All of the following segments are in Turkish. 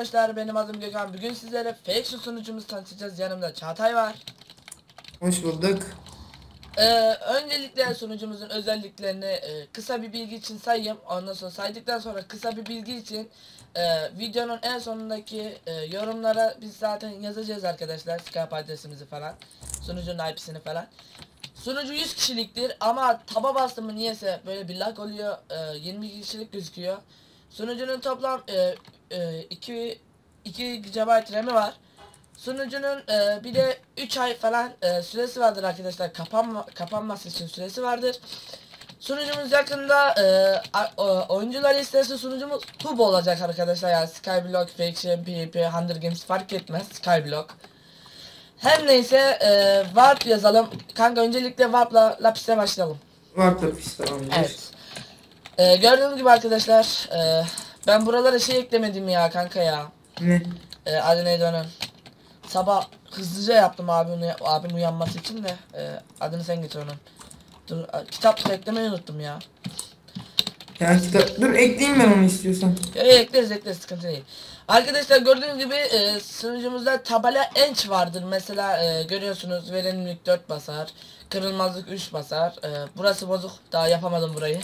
arkadaşlar, benim adım Gökhan. Bugün sizlere Faction sunucumuzu tanıtacağız. Yanımda Çağatay var. Hoş bulduk. Öncelikle sunucumuzun özelliklerini kısa bir bilgi için sayayım. Ondan sonra saydıktan sonra kısa bir bilgi için videonun en sonundaki yorumlara biz zaten yazacağız arkadaşlar. Skype adresimizi falan. Sunucunun IP'sini falan. Sunucu 100 kişiliktir ama taba bastım mı niyeyse böyle bir lag oluyor. 20 kişilik gözüküyor. Sunucunun toplam 2 GB RAM'i var. Sunucunun bir de 3 ay falan süresi vardır arkadaşlar. Kapanması için süresi vardır. Sunucumuz yakında oyuncular listesi sunucumuz hub olacak arkadaşlar. Yani Skyblock, Faction, PvP, Hunger Games fark etmez. Skyblock. Her neyse Warp yazalım. Kanka öncelikle Warp'la Lapis'e başlayalım. Warp Lapis tamamdır. Evet. Gördüğünüz gibi arkadaşlar ben buralara şey eklemedim ya kanka ya. Ne? Adı neydi onun? Sabah hızlıca yaptım abim uyanması için de adını sen getir onun. Dur, kitap eklemeyi unuttum ya. Ya kitap dur ekleyeyim ben onu istiyorsan. Ekleriz sıkıntı değil. Arkadaşlar gördüğünüz gibi sunucumuzda tabela enç vardır. Mesela görüyorsunuz verimlilik 4 basar. Kırılmazlık 3 basar. Burası bozuk. Daha yapamadım burayı.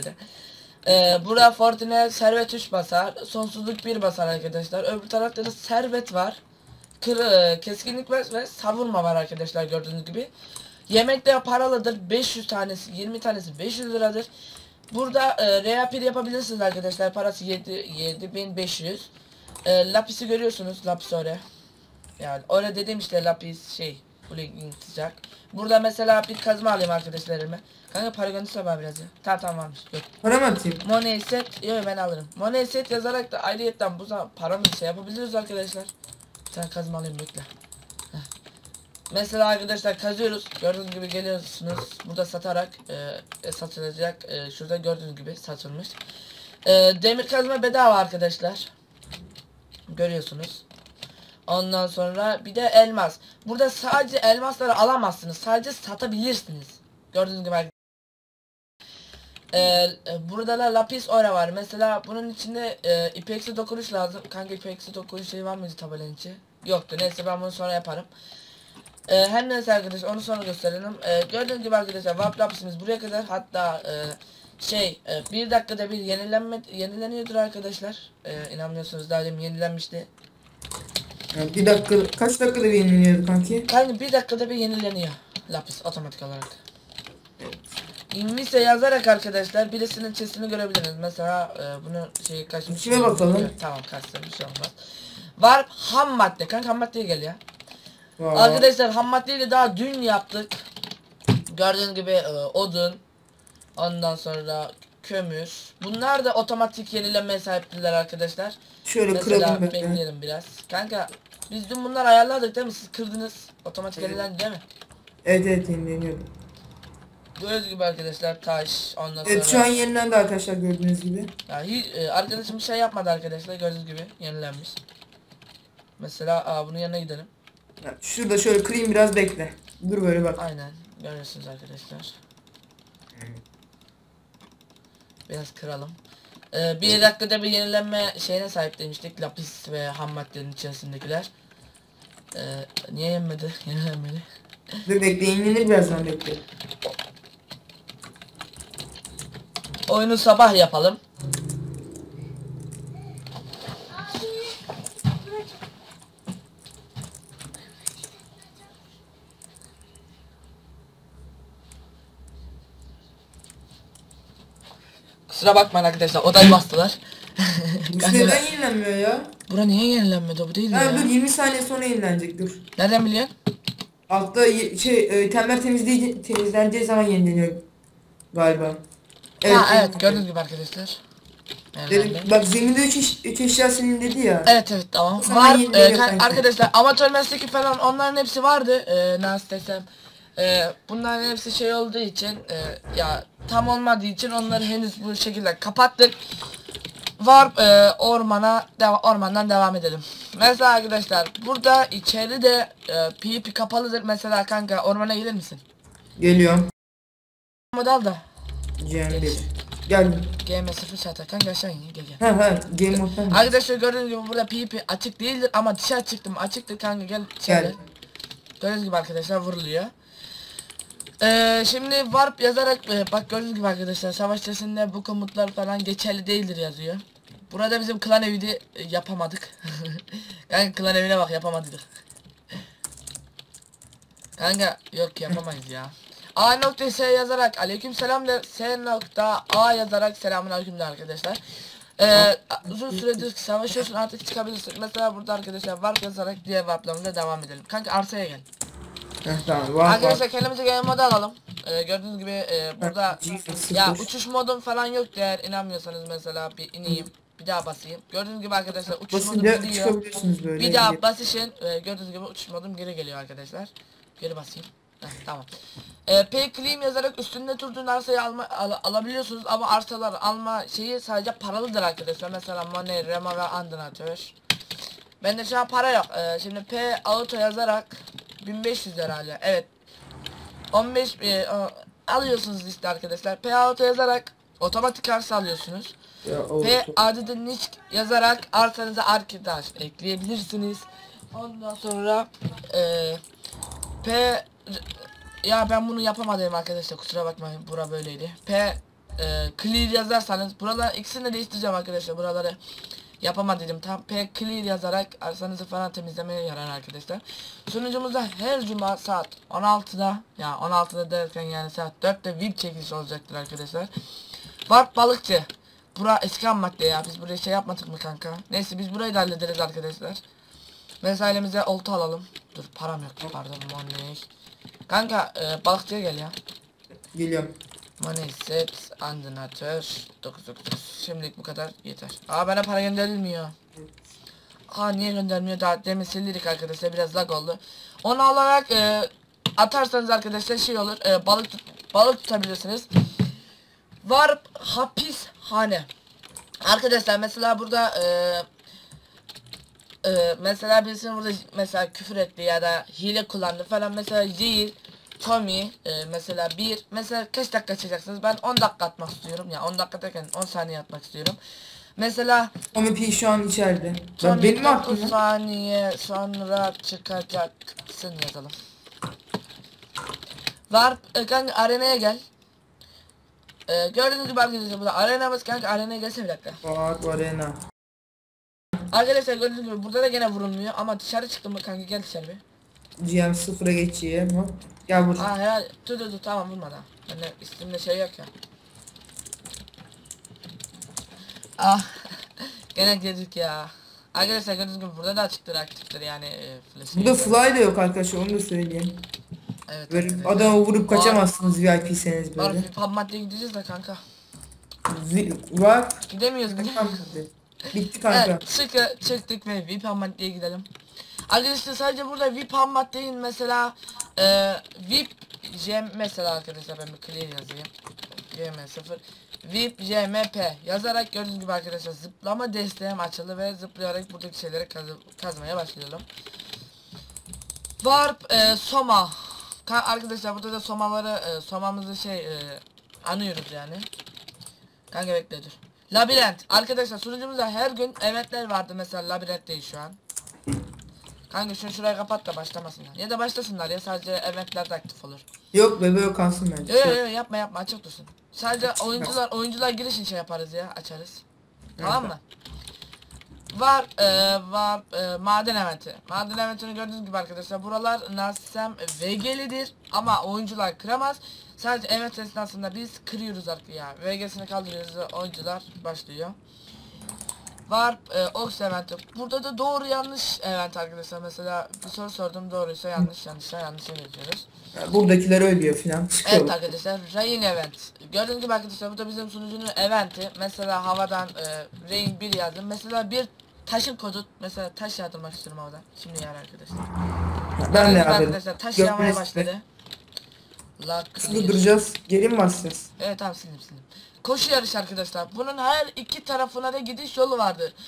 Burada Fortune servet 3 basar. Sonsuzluk 1 basar arkadaşlar. Öbür tarafta da servet var. Keskinlik ve savurma var arkadaşlar gördüğünüz gibi. Yemek de paralıdır. 500 tanesi 20 tanesi 500 liradır. Burada reapir yapabilirsiniz arkadaşlar. Parası 7500. Lapis'i görüyorsunuz. Lapis oraya. Yani oraya dedim işte lapis şey. Blinking sıcak. Burada mesela bir kazma alayım arkadaşlar elime. Kanka paragonu sabah biraz ya. Tamam varmış. Yok. Para mı atayım? Money set. Yok ben alırım. Money set yazarak da ayrıyetten bu zaman paramızı şey yapabiliriz arkadaşlar. Sen kazma alayım bekle. Heh. Mesela arkadaşlar kazıyoruz. Gördüğünüz gibi geliyorsunuz. Burada satarak satılacak. Şurada gördüğünüz gibi satılmış. Demir kazma bedava arkadaşlar. Görüyorsunuz. Ondan sonra bir de elmas. Burada sadece elmasları alamazsınız. Sadece satabilirsiniz. Gördüğünüz gibi. Burada da lapis ora var. Mesela bunun içinde ipeksi dokunuş lazım. Kanka ipeksi dokunuş şey var mıydı tabelanın içi? Yoktu. Neyse ben bunu sonra yaparım. Her neyse arkadaşlar onu sonra gösterelim. Gördüğünüz gibi arkadaşlar Warp Lapis'imiz buraya kadar. Hatta bir dakikada bir yenileniyordur arkadaşlar. İnanmıyorsunuz daha demin yenilenmişti. Ya bir dakika kaç dakikada bir yeniliyordu kanki? Kanka bir dakikada bir yenileniyor Lapis otomatik olarak. İngilizce yazarak arkadaşlar birisinin chestini görebiliriz. Mesela bunu kaçmış. İçine bakalım. Tamam kaçtı bir şey olmaz. Var ham madde. Kanka ham maddeye gel ya. Vallahi. Arkadaşlar ham maddeyi de daha dün yaptık. Gördüğünüz gibi odun. Ondan sonra kömür. Bunlar da otomatik yenilenmeye sahiptiler arkadaşlar. Şöyle Mesela kıralım ben. bekleyelim biraz. Kanka biz dün bunları ayarladık değil mi? Siz kırdınız. Otomatik yenilendi değil mi? Evet yenileniyordu. Gördüğünüz gibi arkadaşlar taş ondan sonra. Evet şu an yenilendi arkadaşlar gördüğünüz gibi. Yani arkadaşım bir şey yapmadı arkadaşlar gördüğünüz gibi yenilenmiş. Mesela bunun yanına gidelim. Ya, şurada şöyle kırayım biraz bekle. Dur böyle bak. Aynen görüyorsunuz arkadaşlar. Biraz kıralım. Bir dakikada bir yenilenme şeyine sahip demiştik. Lapis ve ham maddenin içerisindekiler. Niye yenmedi? Yenilenmedi. Dur bekle yenilenir birazdan bekle. Oyunu sabah yapalım. Kusura bakmayın arkadaşlar odayı bastılar. Bu neden yenilenmiyor ya? Bura niye yenilenmedi bu değil Ha, ya. dur 20 saniye sonra yenilenecek dur. Nereden biliyorsun? Altta temel temizlendiği zaman yenileniyor galiba. Evet, Evet gördüğünüz gibi arkadaşlar. dedim, bak zeminde 3 eşya senin dedi ya. Evet tamam. Var arkadaşlar amatör mesleki falan onların hepsi vardı. Nasıl desem. Bunların hepsi şey olduğu için ya tam olmadığı için onları henüz bu şekilde kapattık. Var ormandan devam edelim. Mesela arkadaşlar burada içeride PvP kapalıdır. Mesela kanka ormana gelir misin? Geliyorum. Modal da. Cem 1. Geldim. GM0 çatı kanka aşağı in gel gel. Ha game mode'dan mı? Arkadaşlar gördüğünüz gibi burada PvP açık değildir ama dışarı çıktım açıktır kanka gel içeri. Gel. Gördüğünüz gibi arkadaşlar vuruluyor. Şimdi warp yazarak bak gördüğünüz gibi arkadaşlar savaş sesinde bu komutlar falan geçerli değildir yazıyor. Burada bizim klan evi de yapamadık. Kanka klan evine bak yapamadık. Kanka yok yapamayız ya. A.S yazarak aleykümselam de S.A yazarak selamünaleyküm de arkadaşlar. Uzun süredir savaşıyorsun artık çıkabilirsin. Mesela burada arkadaşlar warp yazarak diğer warplarımıza devam edelim. Kanka arsaya gel. Tamam var Arkadaşlar kendimize game modu alalım. Gördüğünüz gibi burada G0. ya uçuş modum falan yok eğer inanmıyorsanız mesela bir ineyim bir daha basayım. Gördüğünüz gibi arkadaşlar uçuş modum Basınca gidiyor. çıkabiliyorsunuz böyle. Bir daha basışın gördüğünüz gibi uçuş modum geri geliyor arkadaşlar. Geri basayım. Tamam. Pay claim yazarak üstünde durduğun arsayı alabiliyorsunuz ama arsalar alma şeyi sadece paralıdır arkadaşlar. Mesela money, rema ve andinatör. Bende şu an para yok. Şimdi P auto yazarak 1500 herhalde. Evet. 15 alıyorsunuz işte arkadaşlar. P auto yazarak otomatik arsa alıyorsunuz. P adede nick yazarak arsanıza arkadaş ekleyebilirsiniz. Ondan sonra P ya ben bunu yapamadım arkadaşlar kusura bakmayın bura böyleydi. P clear yazarsanız buralar ikisini de değiştireceğim arkadaşlar buraları yapamadım tam P clear yazarak arsanızı falan temizlemeye yarar arkadaşlar. Sunucumuzda her cuma saat 16'da ya 16'da derken yani saat 4'te VIP çekilişi olacaktır arkadaşlar. Warp balıkçı. Bura eski ham madde ya biz buraya şey yapmadık mı kanka? Neyse biz burayı da hallederiz arkadaşlar. Mesela elimize olta alalım. Dur param yok pardon money. Kanka balıkçıya gel ya. Geliyorum. Money set andinatör 999 şimdilik bu kadar yeter. Bana para gönderilmiyor. Niye göndermiyor daha demin sildik arkadaşlar biraz lag oldu. Onu alarak atarsanız arkadaşlar şey olur balık tutabilirsiniz. Warp hapishane. Arkadaşlar mesela burada mesela birisinin burada mesela küfür etti ya da hile kullandı falan mesela Jill, Tommy mesela mesela kaç dakika açacaksınız ben 10 dakika atmak istiyorum ya 10 dakika derken 10 saniye atmak istiyorum. Mesela Tommy şu an içeride. Tommy Benim 9 aklımda. saniye sonra çıkacaksın yazalım. Warp kanka arenaya gel. Gördüğünüz gibi arkadaşlar burada arenamız kanka arenaya gelse bir dakika. Bak arena. Arkadaşlar gördüğünüz gibi burada da gene vurulmuyor ama dışarı çıktım mı kanka gel dışarı bir. GM0'a geçeyim. Hop. Gel buraya. Herhalde dur tamam vurma da. Bende üstümde şey yok ya. Gene girdik ya. Arkadaşlar gördüğünüz gibi burada da açıktır aktiftir yani flash. Burada fly da yok arkadaşlar onu da söyleyeyim. Evet. Böyle adamı vurup kaçamazsınız VIP'seniz böyle. Var pub maddeye gideceğiz de kanka. Var. Gidemiyoruz Bitti kanka. Evet, çıktık ve VIP ham maddeye gidelim. Arkadaşlar sadece burada VIP ham maddeyin mesela VIP Jem mesela arkadaşlar ben bir clear yazayım. GM0 VIP JMP yazarak gördüğünüz gibi arkadaşlar zıplama desteğim açıldı ve zıplayarak buradaki şeyleri kazmaya başlayalım. Warp Soma arkadaşlar burada da somamızı anıyoruz yani. Kanka bekle dur. Labirent arkadaşlar sunucumuzda her gün eventler vardı mesela labirent değil şu an. Kanka şurayı kapat da başlamasınlar. Ya da başlasınlar ya sadece eventler de aktif olur. Yok bebe yok kalsın bence. Yok yapma açık dursun. Sadece oyuncular girişin şey yaparız ya açarız. Tamam mı? Var maden eventi. Maden eventini gördüğünüz gibi arkadaşlar buralar Narsem VG'lidir ama oyuncular kıramaz. Sadece event esnasında biz kırıyoruz artık ya. VG'sini kaldırıyoruz oyuncular başlıyor. Var Ox eventi. Burada da doğru yanlış event arkadaşlar. Mesela bir soru sordum doğruysa yanlışa geçiyoruz. Buradakiler ölüyor filan. Evet arkadaşlar Rain event. Gördüğünüz gibi arkadaşlar bu da bizim sunucunun eventi. Mesela havadan Rain 1 yazdım. Mesela bir taşın kodu mesela taş yağdırmak istiyorum havadan. Şimdi yağar arkadaşlar. Ben de arkadaşlar taş yağmaya başladı. Şurada duracağız. Geri mi basacağız? Evet tamam sildim. Koşu yarışı arkadaşlar. Bunun her iki tarafına da gidiş yolu vardır.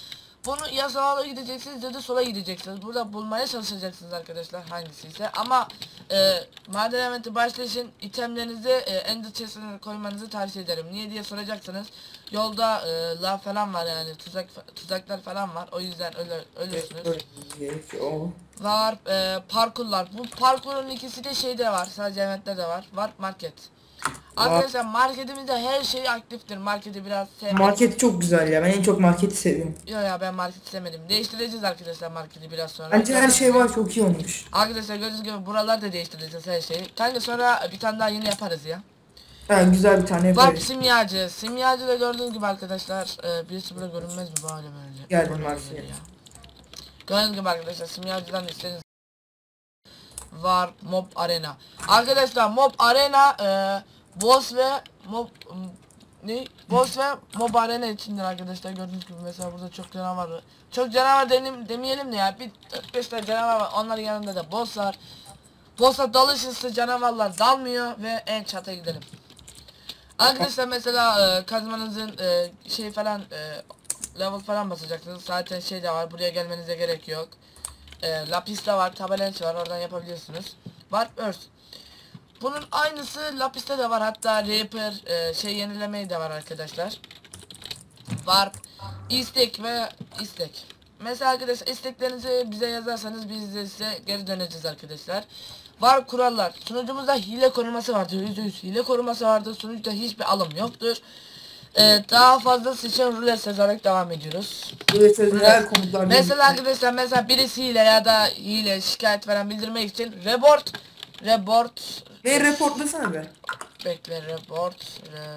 Bunu ya sağa gideceksiniz ya da sola gideceksiniz. Burada bulmaya çalışacaksınız arkadaşlar hangisi ise. Ama maden eventi başlayışın itemlerinizi ender chest'ine koymanızı tavsiye ederim. Niye diye soracaksınız. Yolda lav falan var yani tuzaklar falan var. O yüzden ölürsünüz. Var parkurlar. Bu parkurun ikisi de şeyde var. Sadece eventte de var. Var market. Arkadaşlar marketimizde her şey aktiftir. Marketi biraz sevmedim. Market çok güzel ya. Ben en çok marketi seviyorum. Yok ya ben marketi sevmedim. Değiştireceğiz arkadaşlar marketi biraz sonra. Bence her şey var, çok iyi olmuş. Arkadaşlar gördüğünüz gibi buralar da değiştireceğiz her şeyi. Kanka sonra bir tane daha yeni yaparız ya. Ha, güzel bir tane Var yaparız. simyacı. Simyacı da gördüğünüz gibi arkadaşlar. Birisi burada görünmez mi böyle? Geldim Böyle Marsiye. ya. Gördüğünüz gibi arkadaşlar simyacıdan istediğiniz var mob arena. Arkadaşlar mob arena boss ve mob boss ve mob arena içindir arkadaşlar. Gördüğünüz gibi mesela burada çok canavar var. Çok canavar demeyelim de ya, bir 4-5 tane canavar var. Onların yanında da boss var. Boss'a dalışırsa canavarlar dalmıyor ve en çata gidelim. Arkadaşlar mesela kazmanızın şey falan level falan basacaksınız. Zaten şey de var, buraya gelmenize gerek yok. Lapis de var, tabelenç var, oradan yapabiliyorsunuz. Warp Earth. Bunun aynısı Lapis'te de var, hatta Reaper şey yenilemeyi de var arkadaşlar. Warp, istek ve istek. Mesela arkadaşlar isteklerinizi bize yazarsanız biz de size geri döneceğiz arkadaşlar. Var kurallar. Sunucumuzda hile koruması vardır. %100 hile koruması vardır. Sunucuda hiçbir alım yoktur. Daha fazlası için rulet seçerek devam ediyoruz. Mesela arkadaşlar mesela birisi hile ya da hile şikayet falan bildirmek için report reportlasana be. bekle report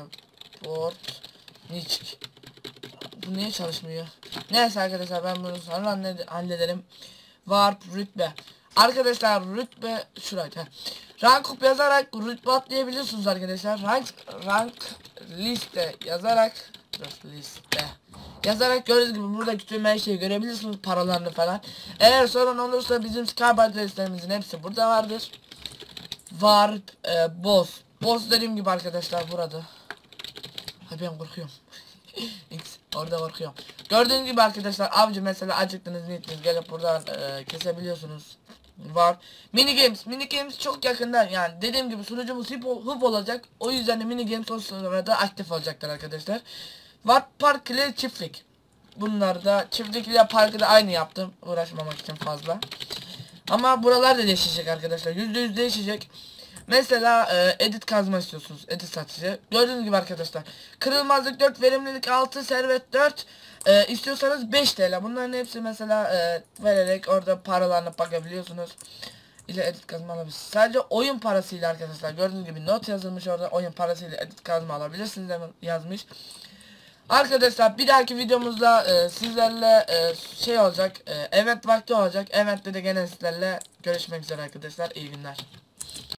niçin bu niye çalışmıyor? Neyse arkadaşlar ben bunu sonra hallederim. Warp rütbe. Arkadaşlar rütbe şuraydı. Rank up yazarak rütbe atlayabiliyorsunuz arkadaşlar. Rank liste yazarak gördüğünüz gibi buradaki tüm her şeyi görebilirsiniz, paralarını falan. Eğer sorun olursa bizim Skype adreslerimizin hepsi burada vardır. Warp boss dediğim gibi arkadaşlar burada. Ha ben korkuyorum. Orada korkuyorum. Gördüğünüz gibi arkadaşlar avcı mesela acıktınız niyettiniz gelip buradan kesebiliyorsunuz. Var. Mini games çok yakında, yani dediğim gibi sunucumuz hıp olacak. O yüzden de mini games o sırada aktif olacaktır arkadaşlar. Var park ile çiftlik. Bunlar da çiftlik ile parkı da aynı yaptım. Uğraşmamak için fazla. Ama buralar da değişecek arkadaşlar. %100 değişecek. Mesela edit kazma istiyorsunuz. Edit satıcı. Gördüğünüz gibi arkadaşlar. Kırılmazlık 4, verimlilik 6, servet 4. İstiyorsanız 5 TL. Bunların hepsi mesela vererek orada paralarına bakabiliyorsunuz. İle edit kazma alabilirsiniz. Sadece oyun parasıyla arkadaşlar. Gördüğünüz gibi not yazılmış orada. Oyun parasıyla edit kazma alabilirsiniz yazmış. Arkadaşlar bir dahaki videomuzda sizlerle şey olacak. Event vakti olacak. Eventte de gene sizlerle görüşmek üzere arkadaşlar. İyi günler.